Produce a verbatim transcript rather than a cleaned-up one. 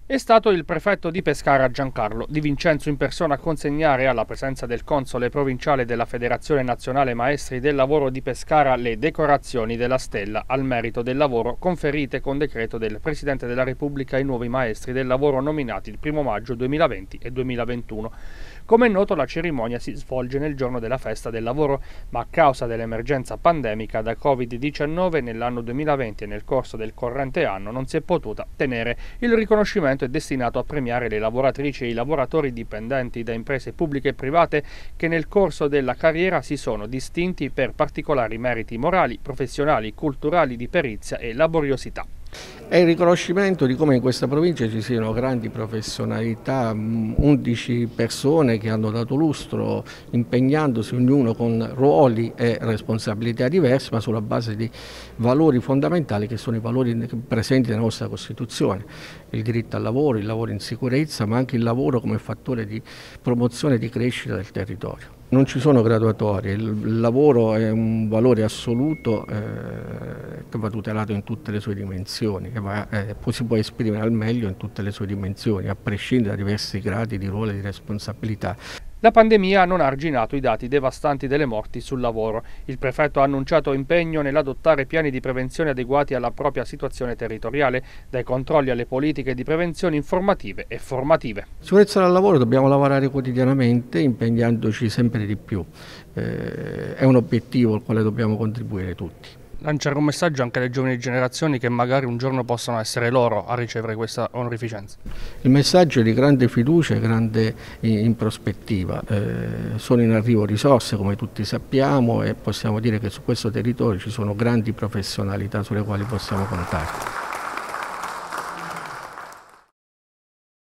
È stato il prefetto di Pescara Giancarlo Di Vincenzo in persona a consegnare, alla presenza del console provinciale della Federazione Nazionale Maestri del Lavoro di Pescara, le decorazioni della Stella al merito del lavoro conferite con decreto del Presidente della Repubblica ai nuovi maestri del lavoro nominati il primo maggio duemilaventi e duemilaventuno. Come è noto, la cerimonia si svolge nel giorno della festa del lavoro, ma a causa dell'emergenza pandemica da Covid diciannove nell'anno duemilaventi e nel corso del corrente anno non si è potuta tenere. Il riconoscimento è destinato a premiare le lavoratrici e i lavoratori dipendenti da imprese pubbliche e private che nel corso della carriera si sono distinti per particolari meriti morali, professionali, culturali, di perizia e laboriosità. È il riconoscimento di come in questa provincia ci siano grandi professionalità, undici persone che hanno dato lustro impegnandosi ognuno con ruoli e responsabilità diverse, ma sulla base di valori fondamentali che sono i valori presenti nella nostra Costituzione: il diritto al lavoro, il lavoro in sicurezza, ma anche il lavoro come fattore di promozione e di crescita del territorio. Non ci sono graduatorie, il lavoro è un valore assoluto eh, che va tutelato in tutte le sue dimensioni, che va, eh, si può esprimere al meglio in tutte le sue dimensioni, a prescindere da diversi gradi di ruolo e di responsabilità. La pandemia non ha arginato i dati devastanti delle morti sul lavoro. Il prefetto ha annunciato impegno nell'adottare piani di prevenzione adeguati alla propria situazione territoriale, dai controlli alle politiche di prevenzione informative e formative. Sicurezza del lavoro dobbiamo lavorare quotidianamente, impegnandoci sempre di più. Eh, è un obiettivo al quale dobbiamo contribuire tutti. Lanciare un messaggio anche alle giovani generazioni che magari un giorno possano essere loro a ricevere questa onorificenza. Il messaggio è di grande fiducia e grande in prospettiva. Eh, sono in arrivo risorse, come tutti sappiamo, e possiamo dire che su questo territorio ci sono grandi professionalità sulle quali possiamo contare.